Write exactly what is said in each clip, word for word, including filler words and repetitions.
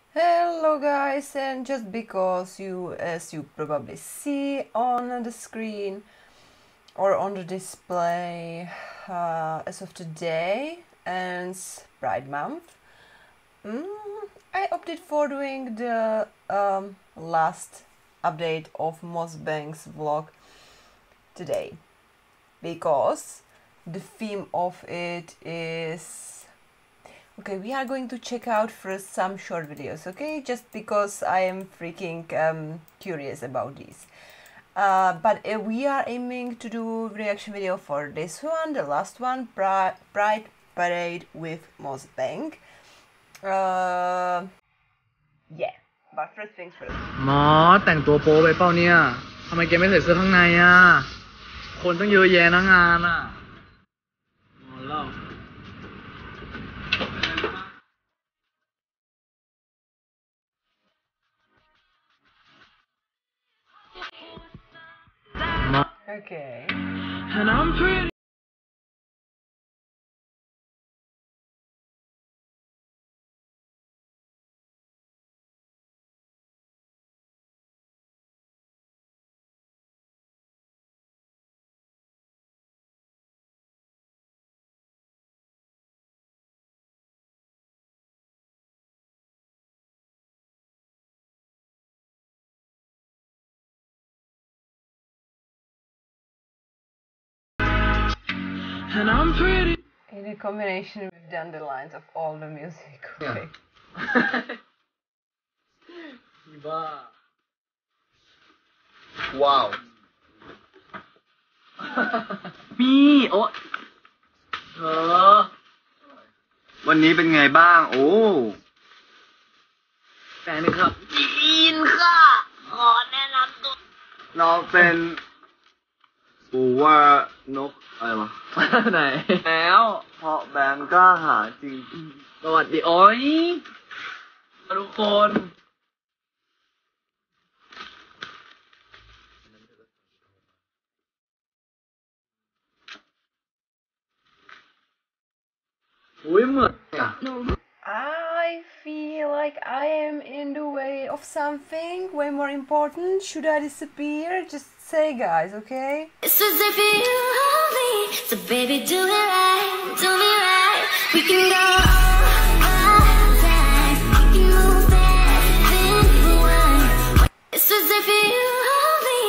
Hello guys, and just because you, as you probably see on the screen or on the display, uh, as of today ends Pride Month, mm, I opted for doing the um, last update of Mosbank's vlog today, because the theme of it is... Okay, we are going to check out first some short videos, okay? Just because I am freaking um, curious about these. Uh, but uh, we are aiming to do reaction video for this one, the last one, Pri Pride Parade with Mosbank. Uh, yeah, but first things first. มอสแต่งตัวโป๊ไปเปล่าเนี่ยทำไมแกไม่ใส่เสื้อข้างในอ่ะคนต้องเยอะแยะนะงานอ่ะมอสเล่า Okay. And I'm pretty And I'm pretty In a combination with the underlines of all the music, okay. อีบ้าว้าวมีโอ้เออวันนี้เป็นไงบ้าง โอ้แฟนนึงครับจีนค่ะขอแนะนำตัวเราเป็นปูว่านกอะไรวะไหนแล้วเพราะแบงค์กล้าหาจริงสวัสดีโอ้ยทุกคน อุ้ยเหมือนอ่ะ I feel like I am in the way of something way more important. Should I disappear? Just say, guys, okay? It's as if you hold me, so baby do it right, do me right. We can go all time, we can move fast and rewind. It's as if you hold me,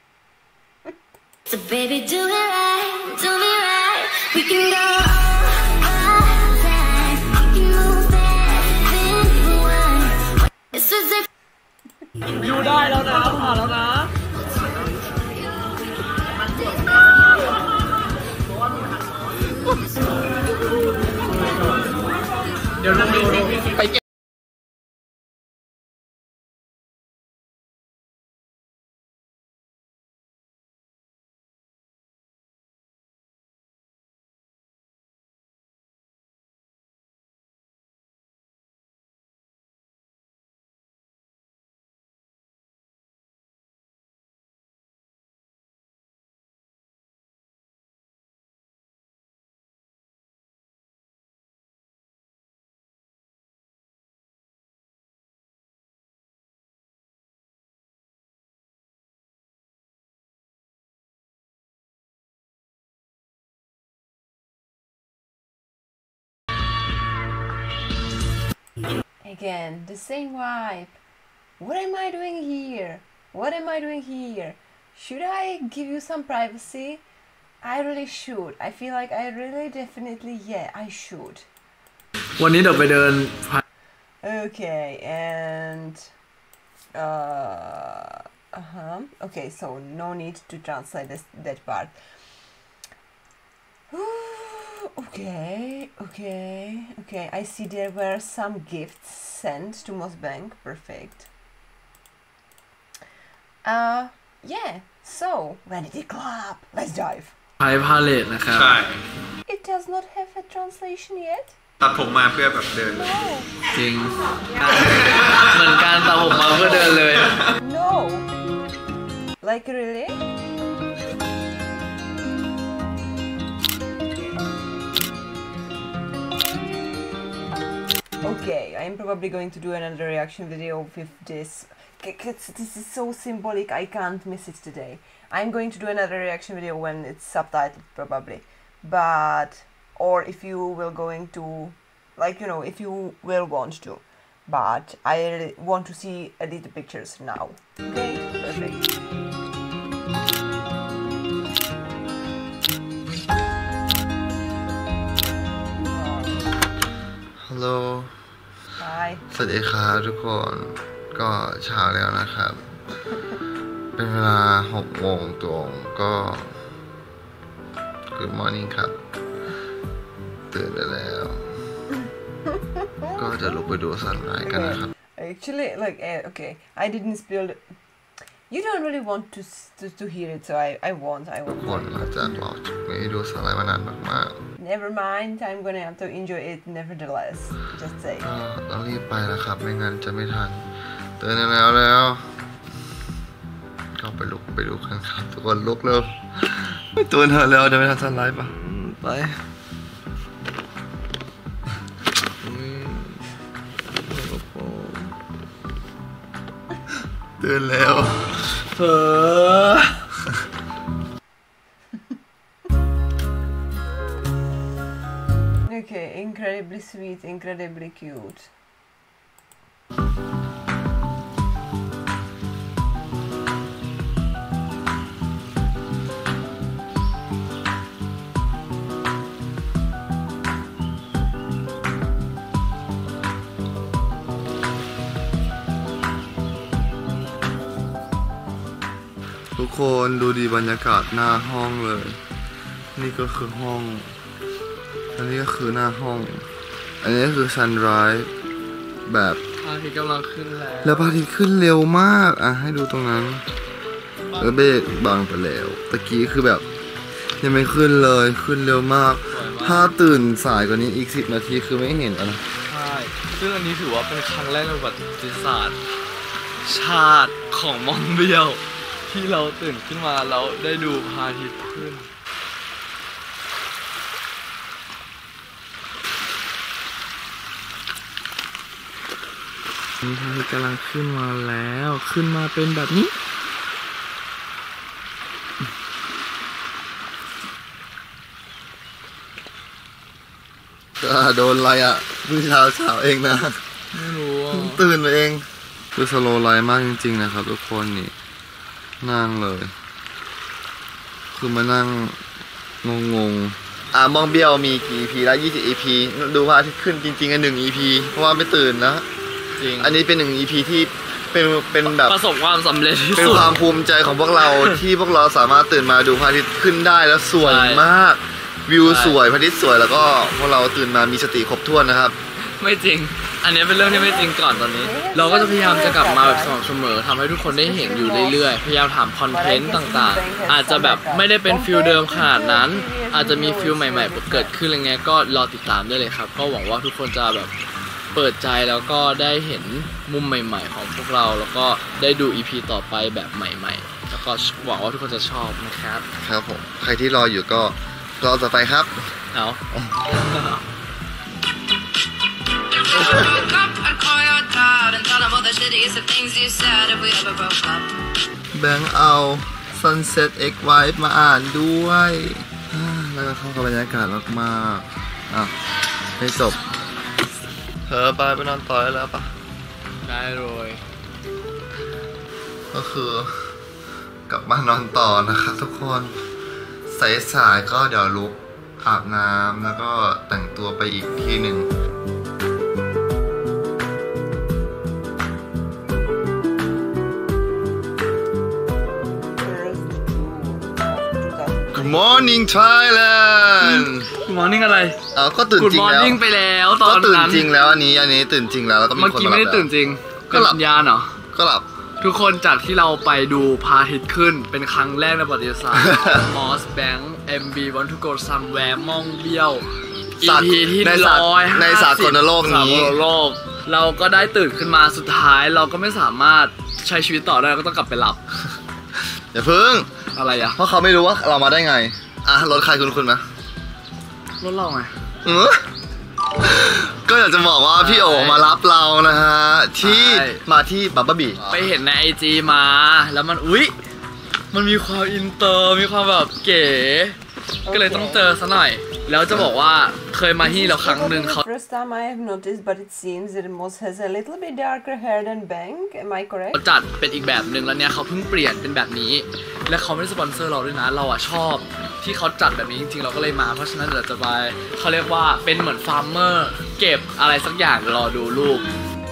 so baby do it right, do me right. We can go all time, we can move fast and rewind. It's as if อยู่ได้แล้วนะผ่านแล้วนะเดี๋ยวนั่งดูไปเก็บ Again, the same vibe. What am I doing here? What am I doing here? Should I give you some privacy? I really should. I feel like I really definitely, yeah, I should. วันนี้เดี๋ยวไปเดิน Okay, and uh, uh-huh. Okay, so no need to translate this that part. Okay, okay, okay. I see there were some gifts sent to Mosbank. Perfect. Uh, yeah. So Vanity Club. Let's dive. ไพร์พาเลทนะครับใช่ It does not have a translation yet. ตัดผมมาเพื่อแบบเดิน No. จริง เหมือนการตัดผมมาเพื่อเดินเลย No. Like really? Okay, I'm probably going to do another reaction video with this. This is so symbolic, I can't miss it today. I'm going to do another reaction video when it's subtitled probably. But, or if you will going to, like, you know, if you will want to. But I really want to see edit the pictures now. Okay, perfect. Hello Hi สวัสดีครับทุกคนก็เช้าแล้วนะครับ เป็นเวลาหกโมงตรงก็ Good morning ครับ ตื่นได้แล้ว ก็จะลุกไปดูสันไรกันนะครับ Actually, like, uh, okay, I didn't spill. You don't really want to to, to hear it, so I I won't. I ทุก won't. คนหลังจากเราไม่ได้ดูสันไรมานานมาก Never mind. I'm gonna have to enjoy it, nevertheless. Just say. ๆก็ต้องรีบไปแล้วครับไม่งั้นจะไม่ทันตื่นได้แล้วแล้วก็ไปลุกไปดูกันครับทุกคนลุกเร็วตื่นเถอะเร็วจะไม่ทันสันไรปะไปตื่นแล้วเออ Okay, incredibly sweet, incredibly cute. ทุกคนดูดีบรรยากาศหน้าห้องเลย นี่ก็คือห้อง อันนี้ก็คือหน้าห้อง อันนี้ก็คือซันไรส์แบบพระอาทิตย์กำลังขึ้นแล้วแล้วพระอาทิตย์ขึ้นเร็วมากอ่ะให้ดูตรงนั้นแล้วเบรกบังไปแล้วตะกี้คือแบบยังไม่ขึ้นเลยขึ้นเร็วมาก ถ้าตื่นสายกว่านี้อีกสิบนาทีคือไม่เห็นแล้วนะใช่ซึ่งอันนี้ถือว่าเป็นครั้งแรกในประวัติศาสตร์ชาติของมองเบี้ยวที่เราตื่นขึ้นมาแล้วได้ดูพระอาทิตย์ขึ้นนี่พระอาทิตย์กำลังขึ้นมาแล้วขึ้นมาเป็นแบบนี้ก็โดนอะไรอ่ะเพิ่งเช้าเช้าเองนะไม่รู้อ่ะตื่นมาเองคือสโลว์ไลฟ์มากจริงๆนะครับทุกคนนี่นั่งเลย คือมานั่งงงๆอ่ะมองเบี้ยวมีกี่ อี พี แล้วยี่สิบ อี พี ดูพระอาทิตย์ขึ้นจริงๆอันหนึ่ง อี พี เพราะว่าไม่ตื่นนะจริงอันนี้เป็นหนึ่ง อี พี ที่เป็นเป็นแบบประสบความสำเร็จที่เป็นสุดความภูมิใจของพวกเรา ที่พวกเราสามารถตื่นมาดูพระอาทิตย์ขึ้นได้แล้วสวยใช่มาก วิวใช่สวยพระอาทิตย์สวยแล้วก็พวกเราตื่นมามีสติครบถ้วนนะครับไม่จริง อันนี้เป็นเรื่องที่ไม่จริงก่อนตอนนี้ เราก็จะพยายามจะกลับมาแบบสม่ำเสมอทำให้ทุกคนได้เห็นอยู่เรื่อยๆ พยายามถามคอนเทนต์ต่างๆ อาจจะแบบไม่ได้เป็นฟิลเดิมขนาดนั้น อาจจะมีฟิลใหม่ๆเกิดขึ้นอะไรเงี้ย ก็รอติดตามได้เลยครับ ก็หวังว่าทุกคนจะแบบเปิดใจแล้วก็ได้เห็นมุมใหม่ๆของพวกเรา แล้วก็ได้ดู อี พี ต่อไปแบบใหม่ๆ แล้วก็หวังว่าทุกคนจะชอบนะครับครับผมใครที่รออยู่ก็รอต่อไปครับเอาแบงค์เอา Sunset X Wife มาอ่านด้วยอ่าแล้วก็เข้ากับบรรยากาศมากๆอ่ะให้จบเธอไปไปนอนต่อได้แล้วปะได้เลยก็คือกลับมานอนต่อนะครับทุกคนสายๆก็เดี๋ยวลุกอาบน้ำแล้วก็แต่งตัวไปอีกทีหนึ่ง Good morning Thailand คุณมอร์นิ่งอะไรอ้าวก็ตื่น Good จริงแล้ว morning ไปแล้วตอนก็นั้นตื่นจริงแล้วอันนี้อันนี้ตื่นจริงแล้วแล้วก็มีเมื่อคนกี้มาไม่รับได้แล้วตื่นจริงก็หลับเป็นยานเหรอก็หลับทุกคนจากที่เราไปดูพระอาทิตย์ขึ้นเป็นครั้งแรกในประวัติศาสตร์ Moss Bank เอ็ม บี Want to go somewhere มองเบี้ยว อีสัตว์พี ที่ในสัตว์ร้อยห้าสิบในสากลโลกนี้สากลโลก เราก็ได้ตื่นขึ้นมาสุดท้ายเราก็ไม่สามารถใช้ชีวิตต่อได้เราก็ต้องกลับไปหลับอย่าเพิ่งอะไรอะเพราะเขาไม่รู้ว่าเรามาได้ไงอ่ะรถใครคุณคุณไหมรถเราไงเออก็อยากจะบอกว่าพี่โอมารับเรานะฮะที่มาที่บับเบิ้ลบีไปเห็นในไอจีมาแล้วมันอุ๊ยมันมีความอินเตอร์มีความแบบเก๋ก็เลยต้องเจอซะหน่อยแล้วจะบอกว่าเคยมาที่เราครั้งหนึ่งเขา First time I have noticed, but it seems that Moss has a little bit darker hair than Bang. Am I correct? เขาจัดเป็นอีกแบบหนึ่งแล้วเนี่ยเขาเพิ่งเปลี่ยนเป็นแบบนี้และเขาไม่ได้สปอนเซอร์เราด้วยนะเราอะชอบที่เขาจัดแบบนี้จริงๆเราก็เลยมาเพราะฉะนั้นเดี๋ยวจะไปเขาเรียกว่าเป็นเหมือนฟาร์มเมอร์เก็บอะไรสักอย่างรอดูรูป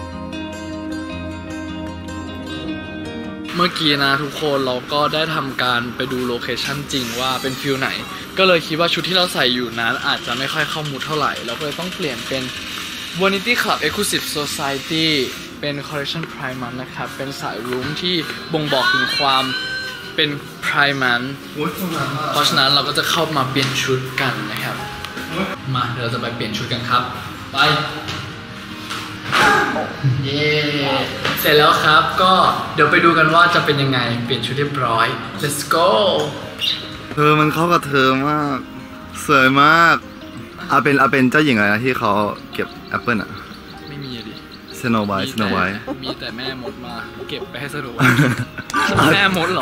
เมื่อกี้นะทุกคนเราก็ได้ทำการไปดูโลเคชั่นจริงว่าเป็นฟิลไหนก็เลยคิดว่าชุดที่เราใส่อยู่นั้นอาจจะไม่ค่อยเข้ามูดเท่าไหร่เราก็เลยต้องเปลี่ยนเป็น Vanity Club Exclusive Society เป็น Collection Prime Month นะครับเป็นสายรุ้งที่บ่งบอกถึงความเป็น Prime Month เพราะฉะนั้นเราก็จะเข้ามาเปลี่ยนชุดกันนะครับมาเดี๋ยวเราจะไปเปลี่ยนชุดกันครับไปเย้เสร็จแล้วครับก็เดี๋ยวไปดูกันว่าจะเป็นยังไงเปลี่ยนชุดเรียบร้อย let's go เธอมันเข้ากับเธอมากสวยมากเอาเป็นเอาเป็นเจ้าหญิงอะไรนะที่เขาเก็บแอปเปิลอะไม่มีดิสโนว์ไวท์สโนว์ไวท์มีแต่แม่มดมาเก็บไปให้สโนว์ไวท์แม่มดเหรอ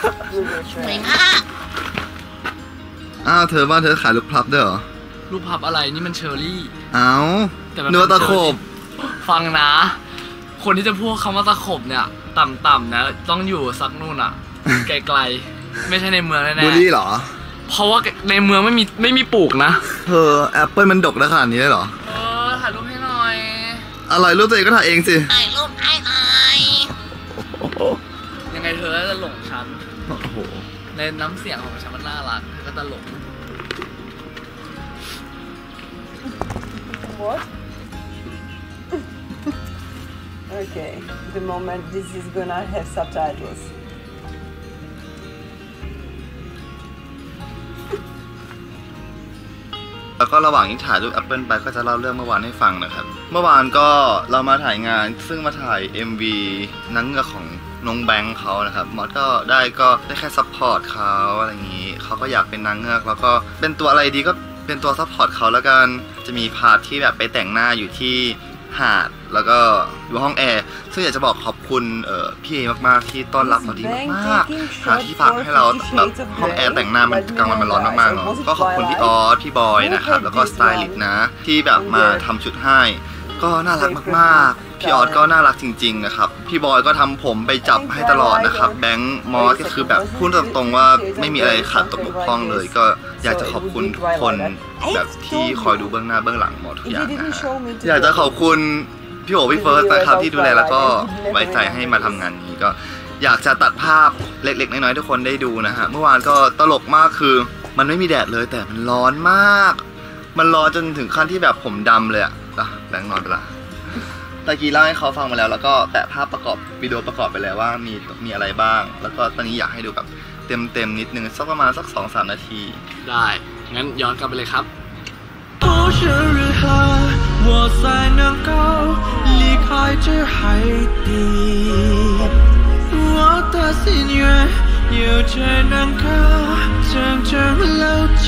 อ้าวเธอว่าเธอขายลูกพลับด้วยเหรอลูกพลับอะไรนี่มันเชอร์รี่เอ้าเนื้อตะขบฟังนะคนที่จะพูดคำว่าตะขบเนี่ยต่ำๆนะต้องอยู่สักนู่นอ่ะไกลๆไม่ใช่ในเมืองแน่ๆบูลลี่เหรอเพราะว่าในเมืองไม่มีไม่มีปลูกนะเธอแอปเปิลมันดกได้ขนาดนี้เลยเหรอเออถ่ายรูปให้หน่อยอะไรรูปตัวเองก็ถ่ายเองสิถ่ายรูปให้หน่อยยังไงเธอจะหลงฉันโอ้โหในน้ำเสียงของฉันมันน่ารักเธอก็จะหลง What? Okay, the moment this is gonna have subtitles. แล้วก็ระหว่างที่ถ่ายรูป Apple ไปก็จะเล่าเรื่องเมื่อวานให้ฟังนะครับเมื่อวานก็เรามาถ่ายงานซึ่งมาถ่าย เอ็ม วี หนังเงือกของน้องแบงค์เขานะครับมอสก็ได้ก็ได้แค่ซัพพอร์ตเขาอะไรอย่างนี้เขาก็อยากเป็นนางเงือกแล้วก็เป็นตัวอะไรดีก็เป็นตัวซัพพอร์ตเขาแล้วกันจะมีพาร์ทที่แบบไปแต่งหน้าอยู่ที่หาดแล้วก็อยู่ห้องแอร์ซึ่งอยากจะบอกขอบคุณเอ่อพี่เอมากๆที่ต้อนรับเราดีมากๆหาที่พักให้เราแบบห้องแอร์แต่งหน้ามันกลางวันมันร้อนมากๆเนาะก็ขอบคุณพี่ออสพี่บอยนะครับแล้วก็สไตลิสต์นะที่แบบมาทำชุดให้ก็น่ารักมากๆพี่ออสก็น่ารักจริงๆนะครับพี่บอยก็ทำผมไปจับให้ตลอดนะครับแบงค์มอสก็คือแบบพูดตรงๆว่าไม่มีอะไรขาดตกบกพร่องเลยก็อยากจะขอบคุณทุกคนแบบที่คอยดูเบื้องหน้าเบื้องหลังหมดทุกอย่างนะฮะอยากจะขอบคุณพี่โอพี่เฟิร์สนะครับที่ดูแลแล้วก็ไว้ใจให้มาทำงานนี้ก็อยากจะตัดภาพเล็กๆน้อยๆทุกคนได้ดูนะฮะเมื่อวานก็ตลกมากคือมันไม่มีแดดเลยแต่มันร้อนมากมันร้อนจนถึงขั้นที่แบบผมดำเลยอะอ่ะแบงค์นอนไปละตะกี้เล่าให้เขาฟังมาแล้วแล้วก็แปะภาพประกอบวิดีโอประกอบไปแล้วว่ามีมีอะไรบ้างแล้วก็ตอนนี้อยากให้ดูแบบเต็มๆนิดนึงสักประมาณสัก สองถึงสาม นาทีได้งั้นย้อนกลับไปเลยครับ不是如何我才能够离开这海底我的心愿有着能够真正牢记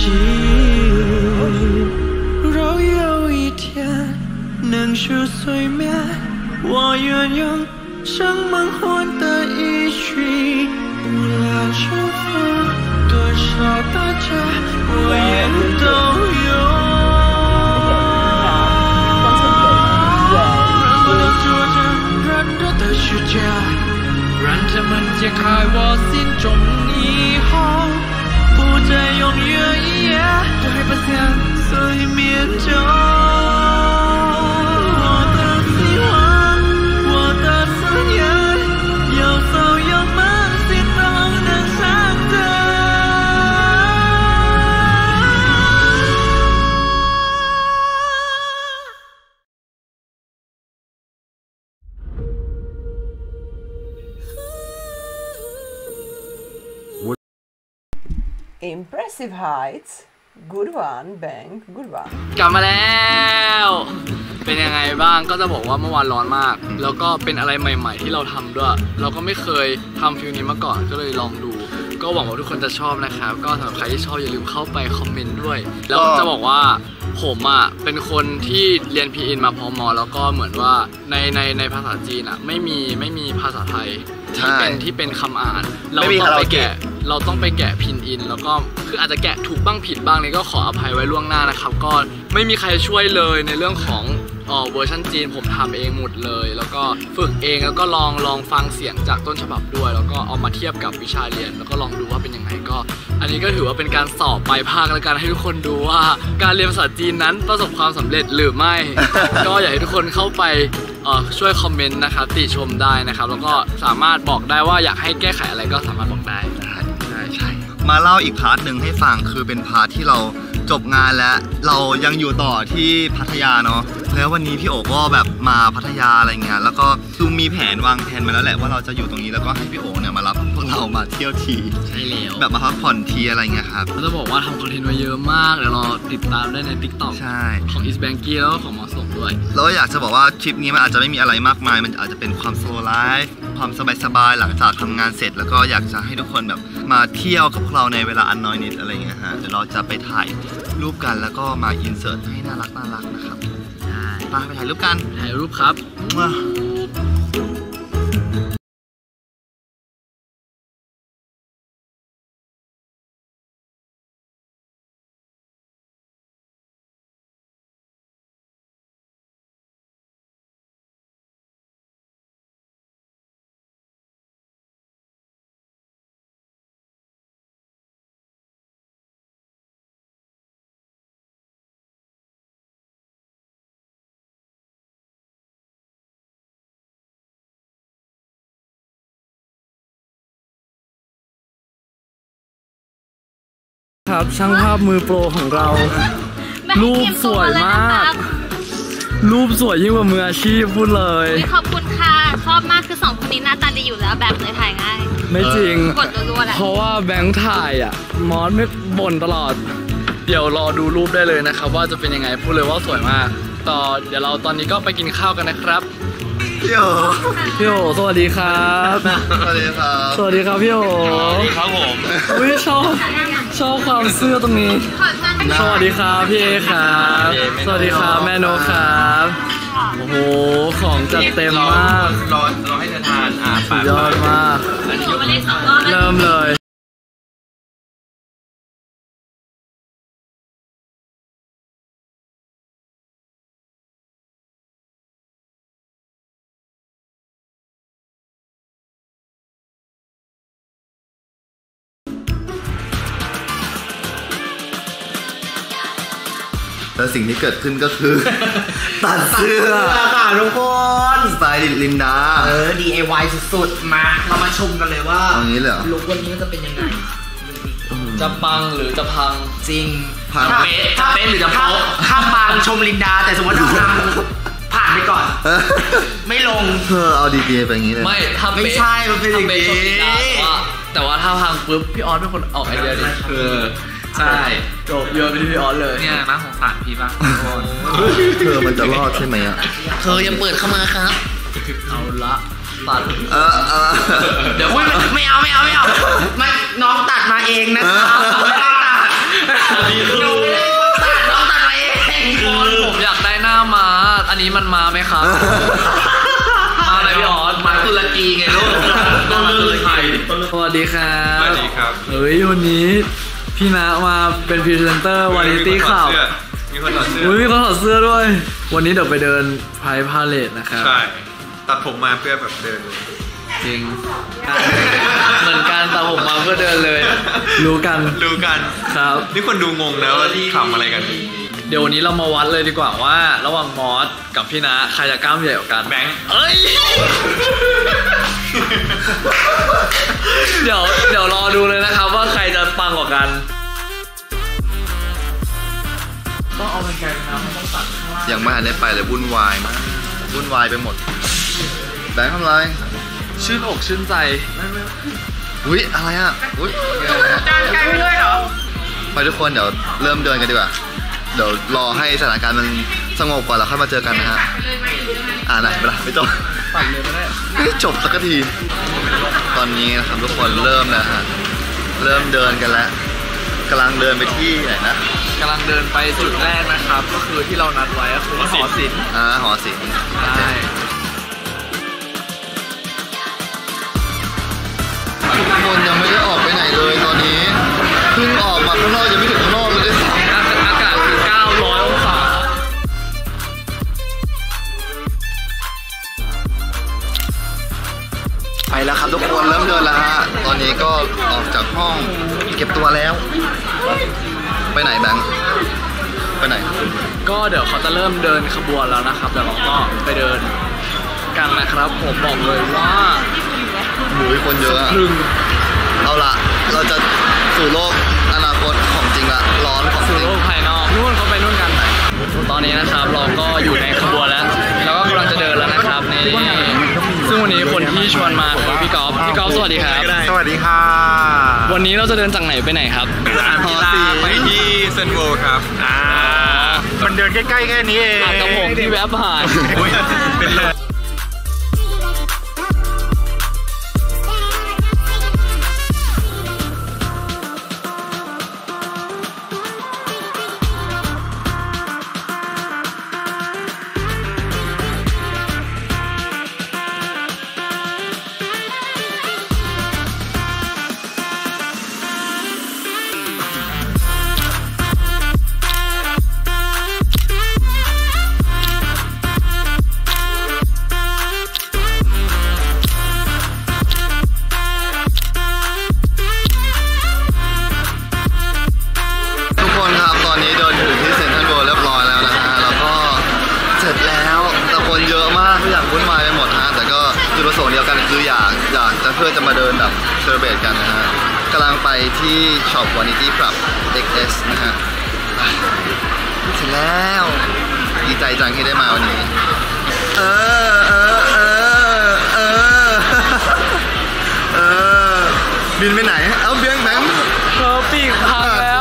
若有一天能是催眠我愿用生梦换得一句无论是否多少的这我也都有世界让他们解开我心中疑惑不再永远也对不想催眠着我的希望我的思念有否有梦心都能上的 Impressive heights. Good one, Bang. Good one. กลับมาแล้วเป็นยังไงบ้างก็จะบอกว่าเมื่อวานร้อนมากแล้วก็เป็นอะไรใหม่ๆที่เราทำด้วยเราก็ไม่เคยทำฟิลนี้มาก่อนก็เลยลองดูก็หวังว่าทุกคนจะชอบนะครับก็สำหรับใครที่ชอบอย่าลืมเข้าไปคอมเมนต์ด้วยแล้วจะบอกว่าผมอ่ะเป็นคนที่เรียนพีอินมาพอมอแล้วก็เหมือนว่าในในในภาษาจีนอ่ะไม่มีไม่มีภาษาไทยที่เป็นที่เป็นคำอ่านเราต้องไปแกะเราต้องไปแกะพินอินแล้วก็คืออาจจะแกะถูกบ้างผิดบ้างนี่ก็ขออภัยไว้ล่วงหน้านะครับก็ไม่มีใครช่วยเลยในเรื่องของอ๋อเวอร์ชันจีนผมทำเองหมดเลยแล้วก็ฝึกเองแล้วก็ลองลองฟังเสียงจากต้นฉบับด้วยแล้วก็เอามาเทียบกับวิชาเรียนแล้วก็ลองดูว่าเป็นยังไงก็อันนี้ก็ถือว่าเป็นการสอบปลายภาคแล้วกันให้ทุกคนดูว่าการเรียนภาษาจีนนั้นประสบความสำเร็จหรือไม่ ก็อยากให้ทุกคนเข้าไปช่วยคอมเมนต์นะครับติชมได้นะครับแล้วก็สามารถบอกได้ว่าอยากให้แก้ไขอะไรก็สามารถบอกได้ใช่ใช่มาเล่าอีกพาร์ทหนึ่งให้ฟังคือเป็นพาร์ทที่เราจบงานแล้วเรายังอยู่ต่อที่พัทยาเนาะแล้ววันนี้พี่โอ๋ก็แบบมาพัทยาอะไรเงี้ยแล้วก็คือมีแผนวางแผนมาแล้วแหละว่าเราจะอยู่ตรงนี้แล้วก็ให้พี่โอ๋เนี่ยมารับพวกเรามาเที่ยวทีใช่แล้วแบบมาพักผ่อนทีอะไรเงี้ยครับเราจะบอกว่าทำคอนเทนต์มาเยอะมากเดี๋ยวรอติดตามได้ใน ติ๊กต็อกใช่ของ East Banky แล้วก็ของหมอส่งด้วยแล้วอยากจะบอกว่าทริปนี้มันอาจจะไม่มีอะไรมากมายมันอาจจะเป็นความโซไลฟ์ความสบายๆหลังจากทำงานเสร็จแล้วก็อยากจะให้ทุกคนแบบมาเที่ยวกับพวกเราในเวลาอันน้อยนิดอะไรเงี้ยฮะเดี๋ยวเราจะไปถ่ายรูปกันแล้วก็มาอินเสิร์ตให้น่ารักน่ารักนะครับไปไปถ่ายรูปกันถ่ายรูปครับครับช่างภาพมือโปรของเรารูปสวยมากรูปสวยยิ่งกว่ามืออาชีพพูดเลยขอบคุณค่ะชอบมากคือสองคนนี้หน้าตาดีอยู่แล้วแบบเลยถ่ายง่ายไม่จริงกดรัวๆแหละเพราะว่าแบงค์ถ่ายอ่ะมอสไม่บ่นตลอดเดี๋ยวรอดูรูปได้เลยนะครับว่าจะเป็นยังไงพูดเลยว่าสวยมากต่อเดี๋ยวเราตอนนี้ก็ไปกินข้าวกันนะครับพี่โอ๋พี่โอ๋สวัสดีครับสวัสดีครับสวัสดีครับพี่โอ๋สวัสดีครับผมอุ้ยชอบชอบความเสื้อตรงนี้สวัสดีครับพี่เอครับสวัสดีครับแม่โนครับโอ้โหของจัดเต็มมากรอรอให้เธอทานอ่ะสุดยอดมากเริ่มเลยแล้วสิ่งที่เกิดขึ้นก็คือตัดเสื้อค่ะทุกคนสไตล์ลินดาเออ ดี ไอ วาย สุดๆมาเรามาชมกันเลยว่าเอางี้เลยเหรอลุควันนี้จะเป็นยังไงจะปังหรือจะพังจริงพังถ้าเป็นหรือจะโป๊ะถ้าปังชมลินดาแต่สมมติถ้าพังผ่านไปก่อนไม่ลงเธอเอาดีๆไปอย่างนี้เลยไม่ถ้าไม่ใช่มันเป็นอย่างนี้แต่ว่าถ้าพังปุ๊บพี่ออสเป็นคนออกไอเดียดิคือใช่จบเยอะไปที่พี่ออสเลยเนี่ยนะของฝากพี่บ้างเธอมันจะรอดใช่ไหมอ่ะเธอยังเปิดเข้ามาครับเอาละตัดเออเออเดี๋ยวไม่เอาไม่เอาไม่เอาไม่น้องตัดมาเองนะครับไม่ได้ตัดน้องไม่ได้ตัดน้องตัดมาเองผมอยากได้หน้าม้าอันนี้มันมาไหมครับมาอะไรพี่ออสมาตุรกีไงลูกต้นเรื่องไทยสวัสดีครับสวัสดีครับเฮ้ยวันนี้พี่ณมาเป็นพรีเซนเตอร์วาไรตี้ข่าวมีคนถอดเสื้ออุ้ยมีคนถอดเสื้อด้วยวันนี้เดี๋ยวไปเดินไพร์พาเลทนะครับใช่ตัดผมมาเพื่อแบบเดินจริงเหมือนกันตัดผมมาเพื่อเดินเลยรู้กันรู้กันครับนี่คนดูงงนะว่าขำอะไรกันเดี๋ยววันนี้เรามาวัดเลยดีกว่าว่าระหว่างมอสกับพี่ณใครจะกล้ามใหญ่กว่ากันแบงค์เอ้ยเดี๋ยวเดี๋ยวรอดูเลยนะครับว่าใครจะปังกว่ากันต้องเอาเป็นแกนนะต้องตัดยังไม่ทันได้ไปเลยวุ่นวายมากวุ่นวายไปหมดแบงค์ทำไรชื่นอกชื่นใจอุ้ยอะไรอ่ะอุ้ยจานไก่ด้วยเหรอไปทุกคนเดี๋ยวเริ่มเดินกันดีกว่าเดี๋ยวรอให้สถานการณ์มันสงบก่อนแล้วค่อยมาเจอกันนะฮะอ่าไหนไปละไม่จบปั่นเลยก็ได้ไม่จบสักทีตอนนี้นะครับทุกคนเริ่มแล้วฮะเริ่มเดินกันแล้วกำลังเดินไปที่ไหนนะกำลังเดินไปจุดแรกนะครับก็คือที่เรานัดไว้ก็คือหอศิลป์อ่าหอศิลป์ใช่ทุกคนยังไม่ได้ออกไปไหนเลยตอนนี้เพิ่งออกมาข้างนอกยังไม่ถึงข้างนอกเลยด้วยซ้ำอากาศคือเก้าร้อยองศาไปแล้วครับทุกคนเริ่มเดินแล้วฮะตอนนี้ก็ออกจากห้องเก็บตัวแล้วไปไหนแบงค์ไปไหนก็เดี๋ยวเขาจะเริ่มเดินขบวนแล้วนะครับเดี๋ยวเราก็ไปเดินกันนะครับผมบอกเลยว่าหมูคนเยอะเอาละเราจะสู่โลกอนาคตของจริงละร้อนของสู่โลกภายนอกนู่นเขาไปนู่นกันตอนนี้นะครับเราก็อยู่ในขบวนแล้วแล้วก็กำลังจะเดินแล้วนะครับนี่ซึ่งวันนี้คนที่ชวนมาคือพี่กอล์ฟพี่กอล์ฟสวัสดีครับสวัสดีค่ะวันนี้เราจะเดินจากไหนไปไหนครับสนามกีฬาไปที่เซนต์เวิลด์ครับอ่ามันเดินใกล้ๆแค่นี้เองกับผมที่แวบผ่านเป็นเลยเพื่อจะมาเดินแบบเซอร์เบตกันนะฮะกำลังไปที่ช็อป Vanity Club เอ็กซ์ เอส นะฮะถึงแล้วดีใจจังที่ได้มาวันนี้เออเออเออเออเออบินไปไหนเอาเบี้ยงแบงค์เธอปีกพังแล้ว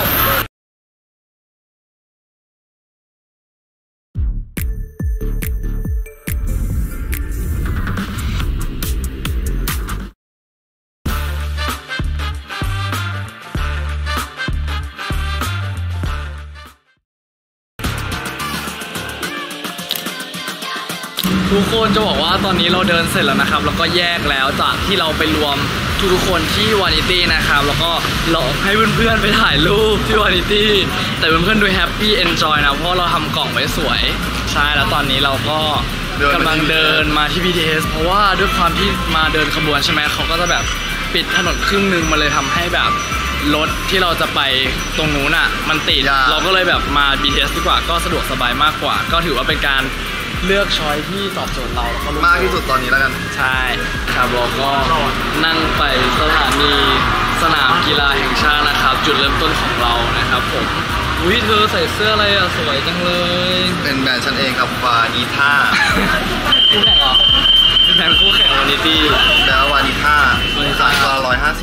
ทุกคนจะบอกว่าตอนนี้เราเดินเสร็จแล้วนะครับแล้วก็แยกแล้วจากที่เราไปรวมทุกๆคนที่วานิตี้นะครับแล้วก็หลอกให้เพื่อนๆไปถ่ายรูปที่วานิตี้แต่เพื่อนๆดูแฮปปี้เอนจอยนะเพราะเราทำกล่องไว้สวยใช่แล้วตอนนี้เราก็กำลังเดินมาที่ บี ที เอส เพราะว่าด้วยความที่มาเดินขบวนใช่ไหมเขาก็จะแบบปิดถนนครึ่งนึงมาเลยทำให้แบบรถที่เราจะไปตรงนู้นอ่ะมันติดเราก็เลยแบบมา บี ที เอส ดีกว่าก็สะดวกสบายมากกว่าก็ถือว่าเป็นการเลือกช้อยที่ตอบโจทย์เรามากที่สุดตอนนี้แล้วกันใช่ครับเราก็นั่งไปสถานีสนามกีฬาแห่งชาตินะครับจุดเริ่มต้นของเรานะครับผมอุ้ยเธอใส่เสื้ออะไรอ่ะสวยจังเลยเป็นแบรนด์ฉันเองครับวานิท่าคู่แข่งเหรอเป็นแบรนด์คู่แข่งวานิตี้แล้ววานิท่าราคาร้อยห้าสิบ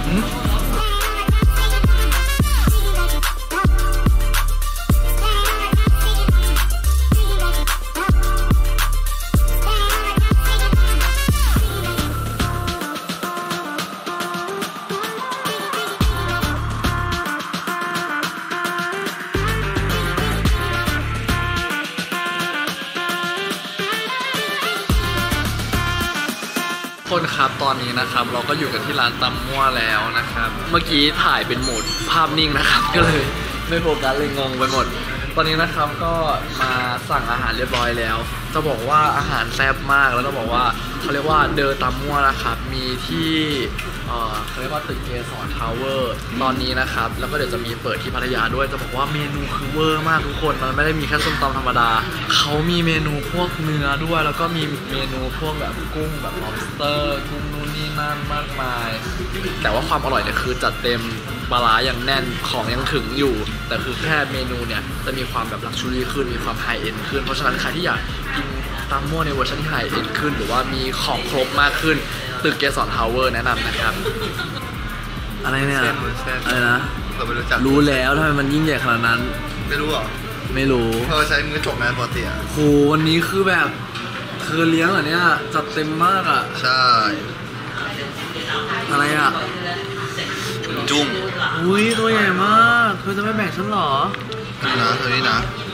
คนครับตอนนี้นะครับเราก็อยู่กันที่ร้านตำมั่วแล้วนะครับเมื่อกี้ถ่ายเป็นโหมดภาพนิ่งนะครับก็เลยไม่โฟกัสเลยงงไปหมดตอนนี้นะครับก็มาสั่งอาหารเรียบร้อยแล้วจะบอกว่าอาหารแซ่บมากแล้วต้องบอกว่าเขาเรียกว่าเดอตำมั่วนะครับมีที่เอ่อเขาเรียกว่าตึกเกสรทาวเวอร์ตอนนี้นะครับแล้วก็เดี๋ยวจะมีเปิดที่พัทยาด้วยจะบอกว่าเมนูคือเวอร์มากทุกคนมันไม่ได้มีแค่ส้มตำธรรมดาเขามีเมนูพวกเนื้อด้วยแล้วก็มีเมนูพวกแบบกุ้งแบบ lobster กุ้งนู่นนี่นั่นมากมายแต่ว่าความอร่อยเนี่ยคือจัดเต็มปลาร้าอย่างแน่นของยังถึงอยู่แต่คือแค่เมนูเนี่ยจะมีความแบบลักชัวรี่ขึ้นมีความไฮเอ็นด์ขึ้นเพราะฉะนั้นใครที่อยากกินตำมั่วในเวอร์ชันที่ไฮเอ็นด์ขึ้นหรือว่ามีของครบมากขึ้นตึกเกสรทาวเวอร์แนะนำนะครับอะไรเนี่ยอะไรนะรู้แล้วทำไมมันยิ่งใหญ่ขนาดนั้นไม่รู้หรอไม่รู้เธอใช้มือจกแมนปกติอ่ะโหวันนี้คือแบบคือเลี้ยงเหรอเนี่ยจัดเต็มมากอ่ะใช่อะไรอ่ะจุ้งอุ้ยตัวใหญ่มากเธอจะไม่แบ่งฉันหรอนะเธอนี่นะ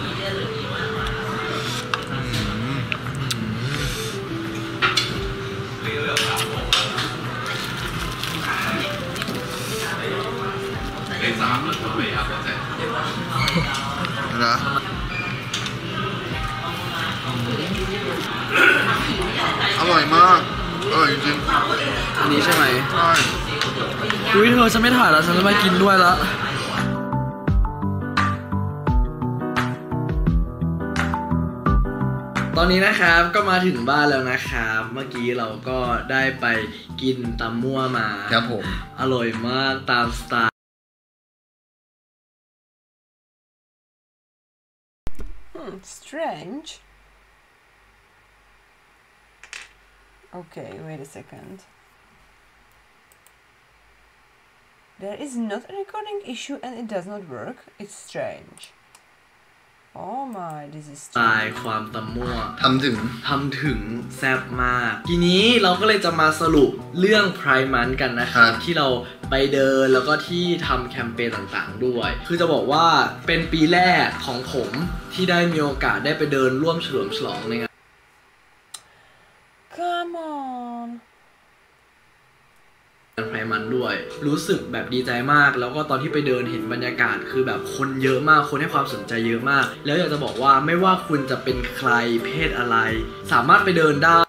นะอร่อยมากอร่อยจริงๆอันนี้ใช่ไหมใช่อุ้ยเธอฉันไม่ถ่ายแล้วฉันจะมากินด้วยละตอนนี้นะครับก็มาถึงบ้านแล้วนะครับเมื่อกี้เราก็ได้ไปกินตำมั่วมาครับผมอร่อยมากตามสไตล์ Hmm, strange. Okay, wait a second. There is not a recording issue and it does not work. It's strange. Oh my, this is สไตล์ strange. ความตำมั่วทำถึงทำถึงแซ่บมาก ทีนี้เราก็เลยจะมาสรุปเรื่องไพร์มันกันนะครับที่เราไปเดินแล้วก็ที่ทำแคมเปญต่างๆด้วย คือจะบอกว่าเป็นปีแรกของผมที่ได้มีโอกาสได้ไปเดินร่วมเฉลิมฉลองในงาน Come on. ไพร์มันด้วยรู้สึกแบบดีใจมากแล้วก็ตอนที่ไปเดินเห็นบรรยากาศคือแบบคนเยอะมากคนให้ความสนใจเยอะมากแล้วอยากจะบอกว่าไม่ว่าคุณจะเป็นใครเพศอะไรสามารถไปเดินได้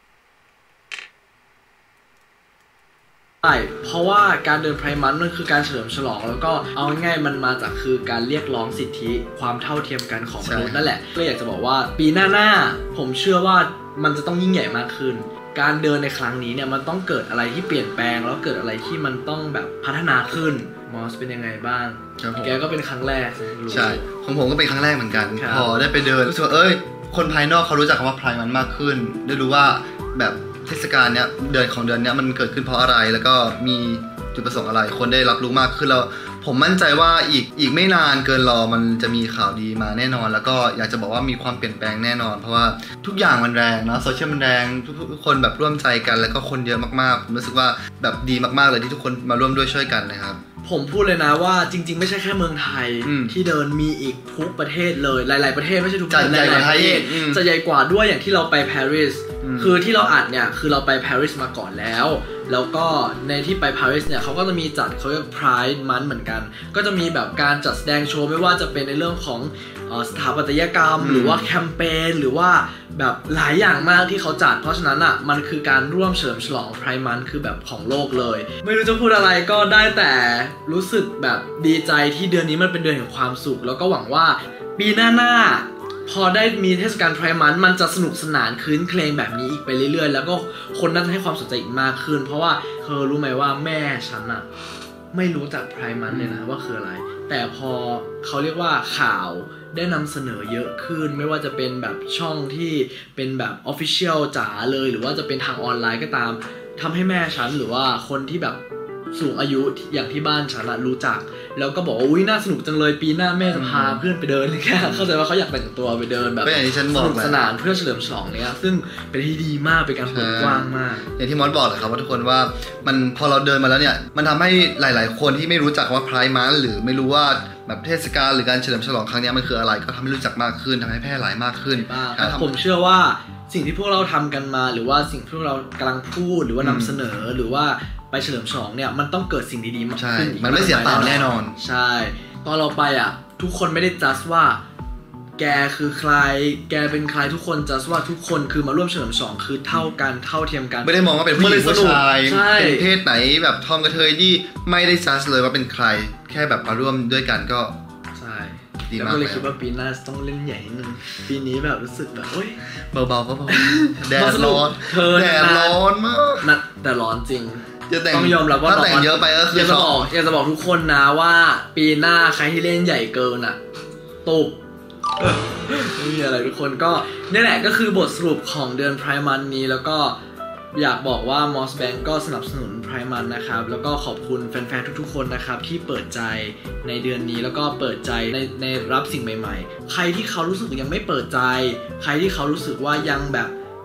เพราะว่าการเดินไพร์มันมันคือการเฉลิมฉลองแล้วก็เอาง่ายๆมันมาจากคือการเรียกร้องสิทธิความเท่าเทียมกันของมนุษย์นั่นแหละก็อยากจะบอกว่าปีหน้าๆผมเชื่อว่ามันจะต้องยิ่งใหญ่มากขึ้นการเดินในครั้งนี้เนี่ยมันต้องเกิดอะไรที่เปลี่ยนแปลงแล้วเกิดอะไรที่มันต้องแบบพัฒนาขึ้นมอสเป็นยังไงบ้างแกก็เป็นครั้งแรกใช่ของผมก็เป็นครั้งแรกเหมือนกันพอได้ไปเดินรู้สึกว่าเอ้ยคนภายนอกเขารู้จักคำว่าไพร์มันมากขึ้นได้รู้ว่าแบบเทศกาลเนี้ยเดือนของเดือนเนี้ยมันเกิดขึ้นเพราะอะไรแล้วก็มีจุดประสงค์อะไรคนได้รับรู้มากขึ้นแล้วผมมั่นใจว่าอีกอีกไม่นานเกินรอมันจะมีข่าวดีมาแน่นอนแล้วก็อยากจะบอกว่ามีความเปลี่ยนแปลงแน่นอนเพราะว่าทุกอย่างมันแรงนะโซเชียลมันแรงทุกคนแบบร่วมใจกันแล้วก็คนเยอะมากๆผมรู้สึกว่าแบบดีมากๆเลยที่ทุกคนมาร่วมด้วยช่วยกันนะครับผมพูดเลยนะว่าจริงๆไม่ใช่แค่เมืองไทยที่เดินมีอีกทุกประเทศเลยหลายๆประเทศไม่ใช่ทุกประเทศหลายๆประเทศจะใหญ่กว่าด้วยอย่างที่เราไปปารีสคือที่เราอัดเนี่ยคือเราไปปารีสมาก่อนแล้วแล้วก็ในที่ไปปารีสเนี่ยเขาก็จะมีจัดเขาเรียก Pride Month เหมือนกันก็จะมีแบบการจัดแสดงโชว์ไม่ว่าจะเป็นในเรื่องของสถาปัตยกรรมหรือว่าแคมเปญหรือว่าแบบหลายอย่างมากที่เขาจัดเพราะฉะนั้นอ่ะมันคือการร่วมเฉลิมฉลอง Pride Month คือแบบของโลกเลยไม่รู้จะพูดอะไรก็ได้แต่รู้สึกแบบดีใจที่เดือนนี้มันเป็นเดือนแห่งความสุขแล้วก็หวังว่าปีหน้าๆพอได้มีเทศกาลไพร์มันมันจะสนุกสนานคืนเครงแบบนี้อีกไปเรื่อยๆแล้วก็คนน่าจะให้ความสนใจอีกมากขึ้นเพราะว่าเธอรู้ไหมว่าแม่ฉันอะไม่รู้จักไพร์มันเลยนะว่าคืออะไรแต่พอเขาเรียกว่าข่าวได้นำเสนอเยอะขึ้นไม่ว่าจะเป็นแบบช่องที่เป็นแบบ Official จ๋าเลยหรือว่าจะเป็นทางออนไลน์ก็ตามทำให้แม่ฉันหรือว่าคนที่แบบสูงอายุอย่างที่บ้านฉันรู้จักแล้วก็บอกว่าอุ้ยน่าสนุกจังเลยปีหน้าแม่จะพาเพื่อนไปเดินเลยแค่เข้าใจว่าเขาอยากแต่งตัวไปเดินแบบสนุกสนานเพื่อเฉลิมฉลองเนี้ยซึ่งเป็นที่ดีมากเป็นการเปิดกว้างมากอย่างที่มอสบอกแหละครับว่าทุกคนว่ามันพอเราเดินมาแล้วเนี่ยมันทำให้หลายๆคนที่ไม่รู้จักว่าไพร์มันหรือไม่รู้ว่าแบบเทศกาลหรือการเฉลิมฉลองครั้งนี้มันคืออะไรก็ทำให้รู้จักมากขึ้นทำให้แพร่หลายมากขึ้นผมเชื่อว่าสิ่งที่พวกเราทำกันมาหรือว่าสิ่งที่พวกเรากำลังพูดหรือว่านำเสนอหรือว่าไปเฉลิมฉลองเนี่ยมันต้องเกิดสิ่งดีๆมากขึ้นมันไม่เสียเปล่าแน่นอนใช่ตอนเราไปอ่ะทุกคนไม่ได้จัดว่าแกคือใครแกเป็นใครทุกคนจัดว่าทุกคนคือมาร่วมเฉลิมฉลองคือเท่ากันเท่าเทียมกันไม่ได้มองว่าเป็นผู้หญิงผู้ชายเป็นเพศไหนแบบทอมกระเทยที่ไม่ได้จัดเลยว่าเป็นใครแค่แบบมาร่วมด้วยกันก็ใช่ดีมากเลยคิดว่าปีหน้าต้องเล่นใหญ่นิดนึงปีนี้แบบรู้สึกแบบโอ๊ยเบาๆก็พอแดดร้อนแดดร้อนมากนัดแต่ร้อนจริงต้องยอมรับว่าถ้าแต่งเยอะไปก็คืออยากจะบอกอยากจะบอกทุกคนนะว่าปีหน้าใครที่เล่นใหญ่เกินอ่ะตุบไม่มีอะไรทุกคนก็นี่แหละก็คือบทสรุปของเดือนไพร์มันนี้แล้วก็อยากบอกว่า Moss Bank ก็สนับสนุนไพร์มันนะครับแล้วก็ขอบคุณแฟนๆทุกๆคนนะครับที่เปิดใจในเดือนนี้แล้วก็เปิดใจในในรับสิ่งใหม่ๆใครที่เขารู้สึกยังไม่เปิดใจใครที่เขารู้สึกว่ายังแบบ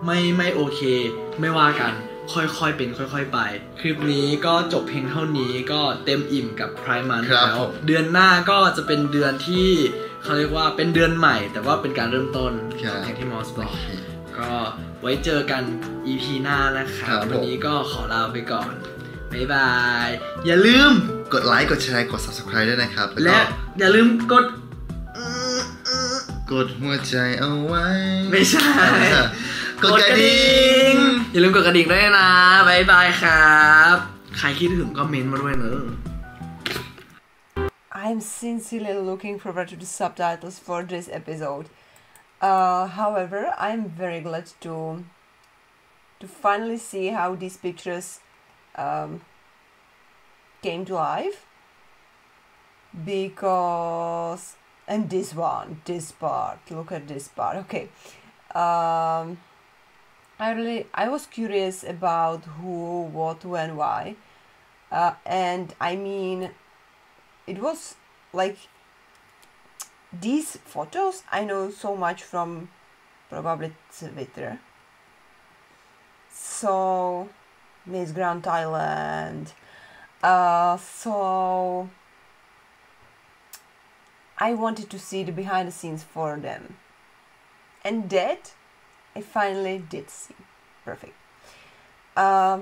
ไม่ไม่โอเคไม่ว่ากันค่อยๆเป็นค่อยๆไปคลิปนี้ก็จบเพียงเท่านี้ก็เต็มอิ่มกับ Pride Month แล้วเดือนหน้าก็จะเป็นเดือนที่เขาเรียกว่าเป็นเดือนใหม่แต่ว่าเป็นการเริ่มต้นอย่างที่มอสบอกก็ไว้เจอกัน อี พี หน้านะครับวันนี้ก็ขอลาไปก่อนบ๊ายบายอย่าลืมกดไลค์กดแชร์กด ซับสไครบ์ ด้วยนะครับและอย่าลืมกดกดหัวใจเอาไว้ไม่ใช่กดกระดิ่งอย่าลืมกดกระดิ่งด้วยนะบ๊ายบายครับใครคิดถึงก็เมนต์มาด้วยเนอะ I'm sincerely looking forward to the subtitles for this episode. Uh, however, I'm very glad to to finally see how these pictures um, came to life because and this one, this part, look at this part. Okay. Um, I really, I was curious about who, what, when, why, uh, and I mean, it was like these photos I know so much from probably Twitter. So Miss Grand Thailand. Uh, so I wanted to see the behind the scenes for them, and that I finally did see. Perfect. Um,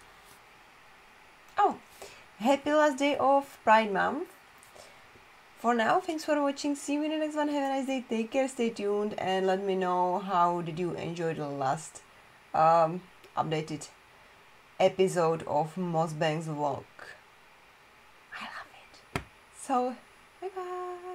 oh, happy last day of Pride Month. For now, thanks for watching. See you in the next one. Have a nice day. Take care. Stay tuned, and let me know how did you enjoy the last um, updated episode of Mosbang's vlog. I love it. So, bye bye.